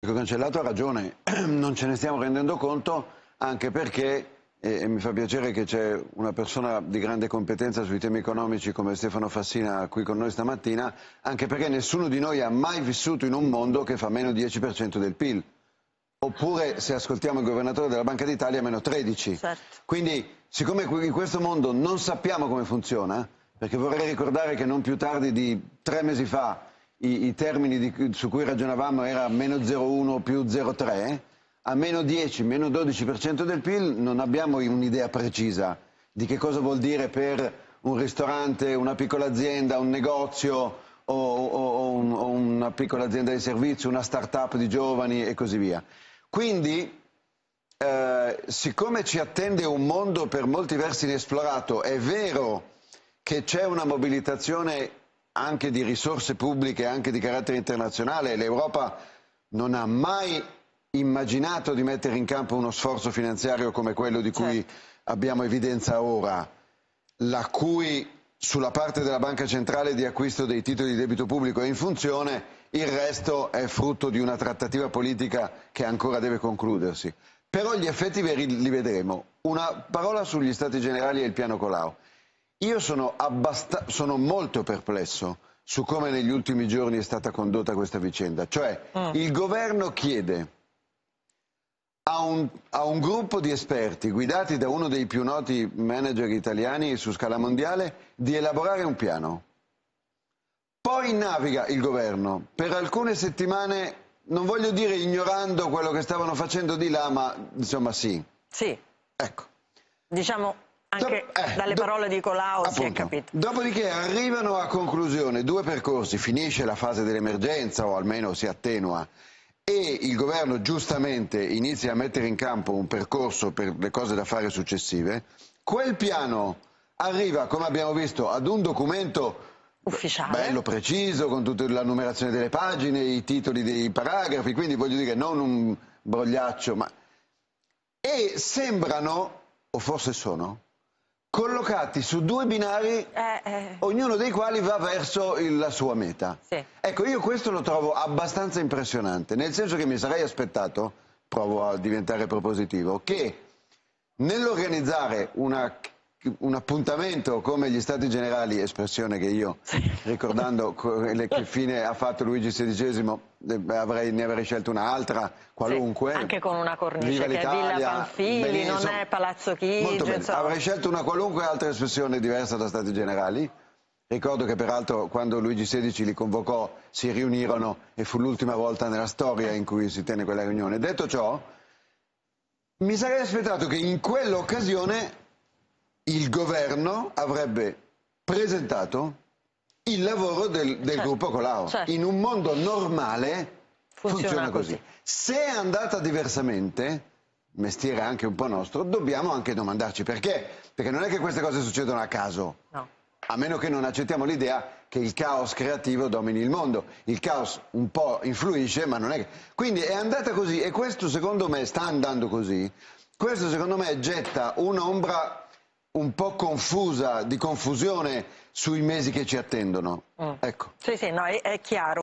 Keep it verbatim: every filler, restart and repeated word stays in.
Cancellato ha ragione, non ce ne stiamo rendendo conto, anche perché, e, e mi fa piacere che c'è una persona di grande competenza sui temi economici come Stefano Fassina qui con noi stamattina, anche perché nessuno di noi ha mai vissuto in un mondo che fa meno dieci per cento del P I L. Oppure, se ascoltiamo il governatore della Banca d'Italia, meno tredici. Certo. Quindi, siccome in questo mondo non sappiamo come funziona, perché vorrei ricordare che non più tardi di tre mesi fa i, i termini di, su cui ragionavamo era meno zero virgola uno più zero virgola tre, a meno dieci, meno dodici per cento del P I L non abbiamo un'idea precisa di che cosa vuol dire per un ristorante, una piccola azienda, un negozio o, o, o, un, o una piccola azienda di servizio, una start-up di giovani e così via. Quindi, eh, siccome ci attende un mondo per molti versi inesplorato, è vero che c'è una mobilitazione anche di risorse pubbliche, anche di carattere internazionale, l'Europa non ha mai immaginato di mettere in campo uno sforzo finanziario come quello di cui certo. abbiamo evidenza ora, la cui sulla parte della Banca Centrale di acquisto dei titoli di debito pubblico è in funzione, il resto è frutto di una trattativa politica che ancora deve concludersi. Però gli effetti veri li vedremo. Una parola sugli Stati Generali e il piano Colau. Io sono, sono molto perplesso su come negli ultimi giorni è stata condotta questa vicenda. Cioè, mm. il governo chiede a un, a un gruppo di esperti guidati da uno dei più noti manager italiani su scala mondiale di elaborare un piano. Poi naviga il governo per alcune settimane, non voglio dire ignorando quello che stavano facendo di là, ma insomma sì. Sì. Ecco. Diciamo anche Do eh, dalle parole di Colau appunto, si è capito. Dopodiché arrivano a conclusione due percorsi, finisce la fase dell'emergenza o almeno si attenua e il governo giustamente inizia a mettere in campo un percorso per le cose da fare successive. Quel piano arriva, come abbiamo visto, ad un documento ufficiale, bello, preciso, con tutta la numerazione delle pagine, i titoli dei paragrafi, quindi voglio dire non un brogliaccio, ma... e sembrano, o forse sono, collocati su due binari, eh, eh. ognuno dei quali va verso il, la sua meta. Sì. Ecco, io questo lo trovo abbastanza impressionante, nel senso che mi sarei aspettato, provo a diventare propositivo, che nell'organizzare una... un appuntamento come gli Stati Generali, espressione che io, ricordando che fine ha fatto Luigi sedicesimo, avrei, ne avrei scelto un'altra, qualunque. Sì, anche con una cornice che è Villa Pamphili, non è Palazzo Chigi. Avrei scelto una qualunque altra espressione diversa da Stati Generali. Ricordo che peraltro quando Luigi sedicesimo li convocò si riunirono e fu l'ultima volta nella storia in cui si tenne quella riunione. Detto ciò, mi sarei aspettato che in quell'occasione il governo avrebbe presentato il lavoro del, del certo, gruppo Colau. Certo. In un mondo normale funziona, funziona così. così. Se è andata diversamente, mestiere anche un po' nostro, dobbiamo anche domandarci perché. Perché non è che queste cose succedono a caso. No. A meno che non accettiamo l'idea che il caos creativo domini il mondo. Il caos un po' influisce, ma non è che... Quindi è andata così e questo secondo me sta andando così. Questo secondo me getta un'ombra un po' confusa, di confusione sui mesi che ci attendono. Mm. Ecco. Sì, sì, no, è, è chiaro.